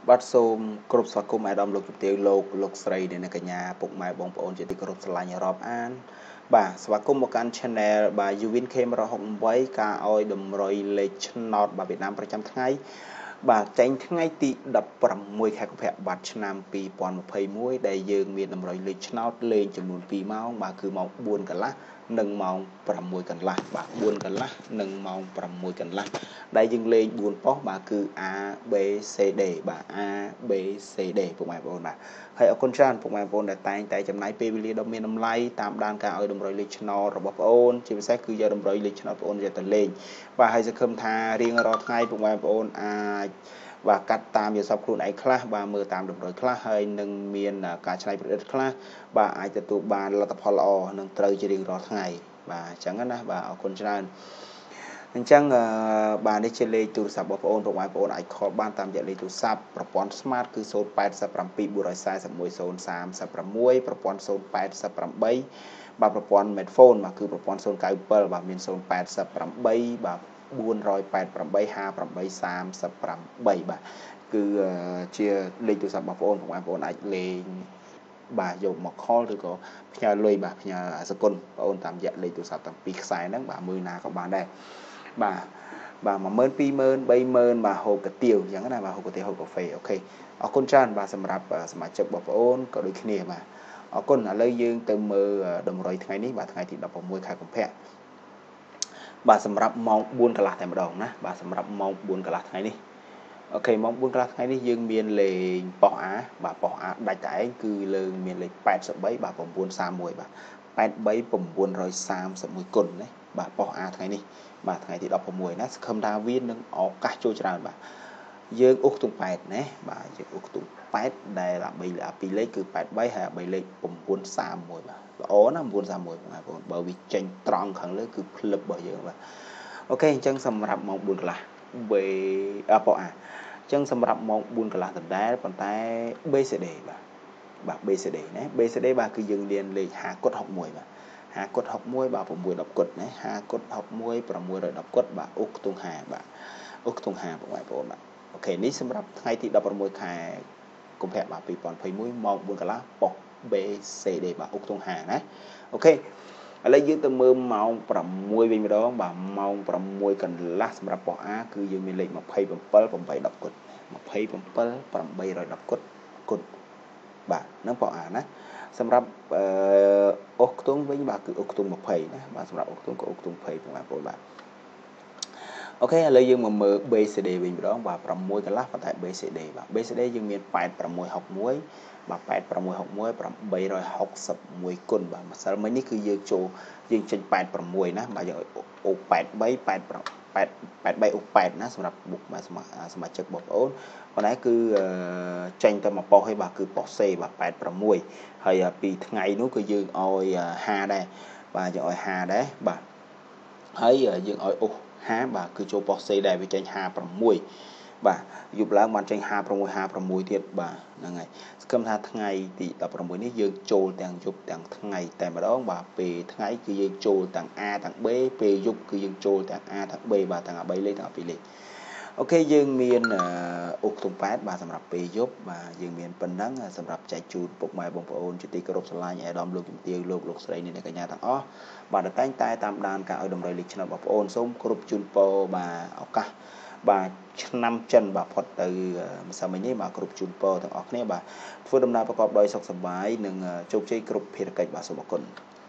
បាត់សូមគ្រប់ស្វាគមន៍អាដាមលោកជំទាវលោកស្រីអ្នកកញ្ញាពុកម៉ែបងប្អូនជាទីគោរពស្រឡាញ់រាប់អានបាទស្វាគមន៍មកកាន់ Channel បាទ Yuvin Camera 68ការឲ្យតម្រុយលេខឆ្នោតបាទវៀតណាមប្រចាំថ្ងៃបាទចេញថ្ងៃទី16ខែកុម្ភៈបាទឆ្នាំ2021ដែលយើងមានតម្រុយលេខឆ្នោតលេងចំនួន2ម៉ោងបាទគឺម៉ោង4កន្លះនិងម៉ោង6កន្លះបាទ4កន្លះនិងម៉ោង6កន្លះដែលយើងលេង4ប៉ុស្តិ៍បាទគឺ A B C D បាទ A B C D ពុកម៉ែបងប្អូនបាទហើយអរគុណច្រើនពុកម៉ែបងប្អូនដែលតែងតែចំណាយពេលវេលាដ៏មានតម្លៃតាមដានការឲ្យតម្រុយលេខឆ្នោតរបស់បងប្អូនជាពិសេសគឺយកតម្រុយលេខឆ្នោតបងប្អូនយកទៅលេងបាទហើយសង្ឃឹមថារៀងរាល់ថ្ងៃពុកម៉ែបងប្អូនអាចបាទកាត់តាមយល់សប្តិខ្លួនឯងខ្លះបាទមើលតាមតម្រុយខ្លះហើយនឹងមានការច្នៃប្រឌិតខ្លះបាទអាចទទួលបានលទ្ធផលល្អនិងត្រូវជារៀងរាល់ថ្ងៃបាទអញ្ចឹងណាបាទអរគុណច្រើនអញ្ចឹងបាទនេះជាលេខទូរស័ព្ទបងប្អូនអាច call បានតាមរយៈលេខទូរស័ព្ទប្រព័ន្ធ Smart គឺ087 441 036ប្រព័ន្ធ088បាទប្រព័ន្ធ Medphone បាទគឺប្រព័ន្ធ097បាទមាន088បាទ488 5838បាទគឺជាលេខទូរស័ព្ទបងប្អូនអាចលេងបាទយកមក call ឬក៏ផ្ញើលុយបាទផ្ញើសគុណបងប្អូនតាមរយៈលេខទូរស័ព្ទទាំងពីរខ្សែហ្នឹងបាទមួយណាក៏បានដែរបាទ10000 20000 30000បាទហូបកាទៀវអញ្ចឹងណាបាទហូបកាទៀវហូបកាហ្វេអូខេអរគុណច្រើនបាទសម្រាប់សមាជិកបងប្អូនក៏ដូចគ្នាបាទអរគុណឥឡូវយើងទៅមើលតម្រុយថ្ងៃនេះបាទថ្ងៃទី16ខែកុម្ភៈបាទសម្រាប់ម៉ោង4កន្លះតែម្ដងណាបាទសម្រាប់ម៉ោង4កន្លះថ្ងៃនេះអូខេម៉ោង4កន្លះថ្ងៃនេះយើងមានលេងប៉ុស្តិ៍ A បាទប៉ុស្តិ៍ A ដាច់តែឯងគឺលើមានលេខ83បាទ931បាទ83931គុណណាបាទប៉ុស្តិ៍ A ថ្ងៃនេះបាទថ្ងៃទី16ណាសង្ឃឹមថាវានឹងឱកាសចូលច្រើនបាទយើងអ៊ុកទុំ8ណាបាទយើងអ៊ុកទុំ8ដែល2លេខគឺ83ហើយ3លេខ931បាទល្អណា931បងប្អូនបើវាចេញត្រង់ខាងលើគឺផ្លឹបរបស់យើងបាទអូខេអញ្ចឹងសម្រាប់ម៉ោង4កន្លះប៉ុស្តិ៍ A អញ្ចឹងសម្រាប់ម៉ោង4កន្លះដដែលប៉ុន្តែ BCD បាទ BCD ណា BCD បាទគឺយើងរៀនលេខ50គុត61បាទ50គុត61បាទ610គុតណា50គុត61 610គុតបាទអ៊ុកខ្ទង់50បាទអ៊ុកខ្ទង់50បងប្អូនបាទអូខេនេះសម្រាប់ថ្ងៃទី16ខែកុម្ភៈបាទ2021ម៉ោង4កន្លះប៉ុស្តិ៍ BCD បាទអ៊ុកខ្ទង់50ណាអូខេឥឡូវយើងទៅមើលម៉ោង6វិញម្ដងបាទម៉ោង6កន្លះសម្រាប់ប៉ុស្តិ៍ A គឺយើងមានលេខ27 810គុត27 810គុតបាទនឹងប៉ុស្តិ៍ A ណាសម្រាប់អ៊ុកខ្ទង់វិញបាទគឺអ៊ុកខ្ទង់20ណាបាទសម្រាប់អ៊ុកខ្ទង់ក៏អ៊ុកខ្ទង់20បងប្អូនបាទអូខេឥឡូវយើងមកមើល BCD វិញម្ដងបាទ6កន្លះប៉ុន្តែ BCD បាទ BCD យើងមាន8661បាទ8661 861គុណបាទម្សិលមិញនេះគឺយើងចូលយើងចេញ86ណាបាទយើងអូ83 83អូ8ណាសម្រាប់បុកបាទសមាជិកបងប្អូនប៉ុន្តែគឺចេញទៅមកប៉ុស្តិ៍ឯងបាទគឺប៉ុស្តិ៍ C បាទ86ហើយពីថ្ងៃនោះគឺយើងឲ្យ50ដែរបាទយើងឲ្យ50ដែរបាទហើយយើងឲ្យអូស50បាទគឺចូលប៉ុស្តិ៍ C ដែរវាចេញ56បាទយប់ឡើងបានចេញ56ទៀតបាទហ្នឹងហើយសង្ឃឹមថាថ្ងៃទី16នេះយើងចូលទាំងយប់ទាំងថ្ងៃតែម្ដងបាទពេលថ្ងៃគឺយើងចូលទាំង A ទាំង B ពេលយប់គឺយើងចូលទាំង A ទាំង B បាទទាំង3លេខទាំង2លេខអូខេយើងមានអ៊ុកខ្ទង់8បាទសម្រាប់ពេលយប់បាទយើងមានប៉ុណ្ណឹងសម្រាប់ចែកជូនពុកម៉ែបងប្អូនជាទីគោរពស្រឡាញ់អាដាមលោកជំទាវលោកស្រីអ្នកកញ្ញាទាំងអស់បាទតែងតែតាមដានការឲ្យតម្រុយលេខឆ្នោតបងប្អូនសូមគោរពជូនពរបាទឱកាសបាទឆ្នាំចិនបាទផុតទៅម្សិលមិញនេះបាទគ្រប់ជូនពរទាំងអស់គ្នាបាទធ្វើដំណើរប្រកបដោយសុខសប្បាយនិងជោគជ័យគ្រប់ភារកិច្ចបាទសូមអរគុណ